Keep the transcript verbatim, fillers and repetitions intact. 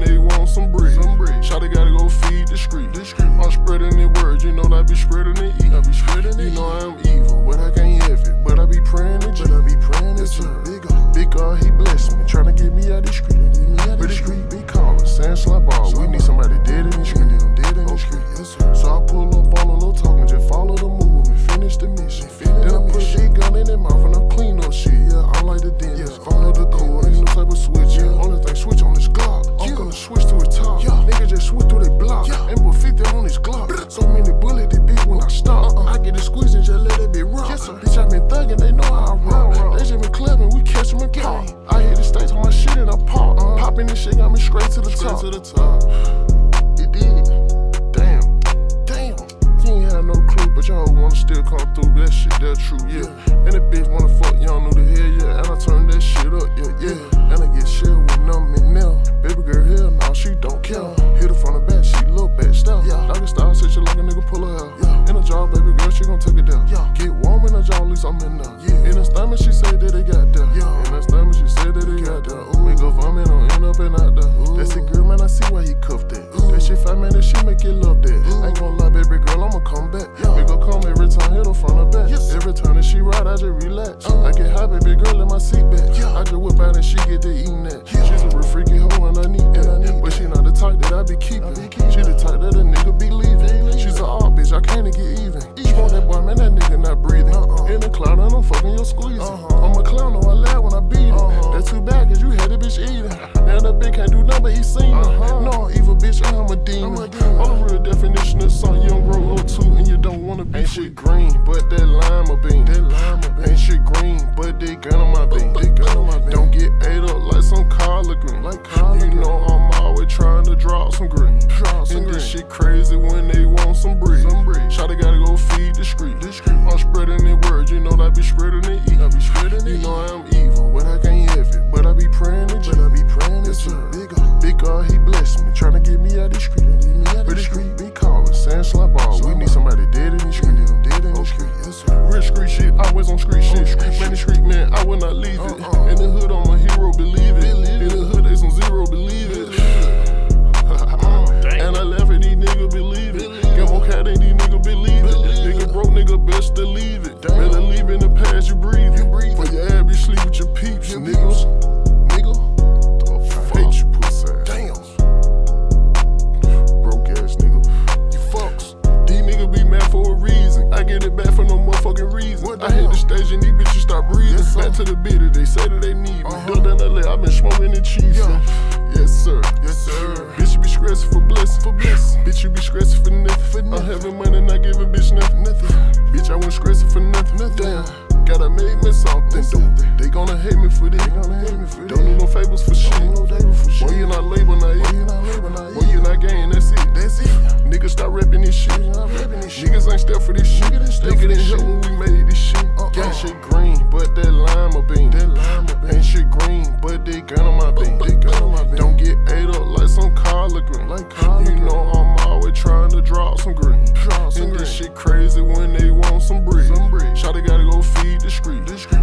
they want some bread. Shawty gotta go feed the street. I'm spreading the word, you know I be spreading the E. I be spreading it. You know I'm evil, but I can't have it. But I be praying to G. But I be praying to G. Big God, big God, he bless me, tryna get me out the street. But the street be calling, saying slap ball. We need somebody dead in the street. Dead in the street. So I pull up on them, no talking, just follow the move and finish the mission. Then I put a big gun in their mouth and I clean up shit. Yeah, I'm like the dentist. Follow the code, ain't no type of switch. Yeah, only thing switch on this Glock. I'm gonna switch to a top. Nigga just switch through they block. And put fifty on this Glock. So many bullets, they big when I stop. I get it squeezed and just let it be rock. Bitch, I been thugging, they know how I rock. They just been clubbing, we catch them and pop. I hit the stage on my shit and I pop. Popping this shit got me straight to the top. To the top. It did. Damn. Damn. You ain't had no clue, but y'all wanna still come through. That shit, that true, yeah. And the bitch wanna fuck, y'all know the hell, yeah. And I turn that shit up, yeah, yeah. And I get shit with them and now. Baby girl, hell no, she don't care. Hit her from the back, she look back, style. Doggy style, sit you like a nigga, pull her out. In a job, baby girl, she gon' take it down. Get warm in a job, at least I'm in there. In a stomach, she said that they got there. In a stomach, she said that they got there. Make a vomit, don't end up and out there. That's it, girl, man, I see why he cuffed that. That shit five minutes, she make it love that. Ain't gon' lie, baby girl, I'ma come back. Make her come every time, hit her front or back. Every time that she ride, I just relax. I get high, baby girl, in my seat back. I just whip out and she get to eating that. She's a real freaky hoe and I need that. But she not the type that I be keeping. She the type that a nigga be leaving. She's a odd bitch, I can't get even. Smoke that boy, man, that nigga not breathing. In the cloud and I'm fucking your squeezing. I'm a clown, no, I laugh when I beat it. That's too bad, cause you had the bitch eating. Now that bitch can't do nothing but he seen it. No, evil bitch, I'm a demon. All the real definition of something you don't grow up to and you don't wanna be. Ain't shit green, but that lima bean. Ain't shit green, but they gun on my bean. Don't get ate up like some collard green. You know I'm always trying to drop some green. And this shit crazy when they want some bread. Shawty gotta go feed the street. I'm spreading the word, you know I be spreading the E. I be spreading it. You know I'm evil, but I can't have it. But I be praying to G. But I be praying to G. Big God, big God, he bless me, tryna get me out the street. But the street be calling, saying slap ball. We need somebody dead in the street. Dead in the street. Real street shit, always on street shit. Man, the street man, I will not leave it. In the hood, I'm a hero, believe it. In the hood, they some zero, believe it. And I laugh at these niggas, believe it. Get more cat ain't these niggas, believe it. Nigga broke, nigga best to leave it. Better leave in the past, you breathe it. For your ass, be sleep with your peeps, niggas. Nigga, I hate you, pussy. Damn. Broke ass nigga. You fucks. These niggas be mad for a reason. I get it back for no motherfucking reason. I hit the stage and these bitches stop breathing. Back to the bitty, they say that they need me. Done down L A, I been smoking the cheese. Yes, sir. Yes, sir. Bitch, you be stressing for blessing. For blessing. Bitch, you be stressing for nothing. For nothing. I'm having money, not giving bitch nothing. Nothing. Bitch, I went stressing for nothing. Nothing. Damn. Gotta make me something. Something. They gonna hate me for this. They gonna hate me for this. Don't need no favors for shit. No for shit. Boy, you not labor, not it. Boy, you not labor, not it. Boy, you not gang, that's it. That's it. Niggas stop rapping this shit. This shit. Niggas ain't step for this shit. Nigga didn't help when we made this shit. Uh -uh. Got shit green, but that lima bean. That lima bean. Ain't shit green, but they gun on my bean. They gun on my bean. Don't get ate up like some collard green. Like collard you green. Know I'm always trying to drop some green. Drop some and green. This shit crazy when they want some bread. Some bread. Shawty gotta go feed the street. The street.